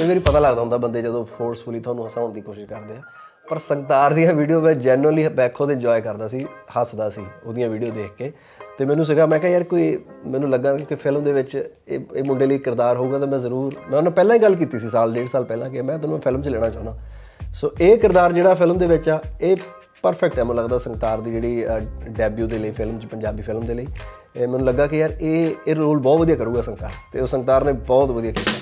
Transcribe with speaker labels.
Speaker 1: कई बार पता लगता होंगे बंदे जो फोर्सफुली थोड़ा हसाने की कोशिश करते हैं, पर संगतार दी वीडियो मैं जैनुअली बैक खुद इंजॉय करता सी, हसदा सी उहदियां वीडियो देख के। तो मैनू सीगा मैं यार कोई मैनू लगा कि फिल्म दे विच ये मुंडे लिए किरदार होगा तो मैं जरूर, मैं उन्हें पहले ही गल की सी साल 1.5 साल पहला कि मैं तुहानूं फिल्म च लेना चाहना। सो ये किरदार जिहड़ा फिल्म दे विच आ ये परफेक्ट है। मैनूं लगदा संगतार दी जिहड़ी डेब्यू दे लई फिल्म च, पंजाबी फिल्म दे लई मैनूं लगा कि यार ये रोल बहुत वधिया करूगा संगतार, तो संगतार ने बहुत वधिया किया।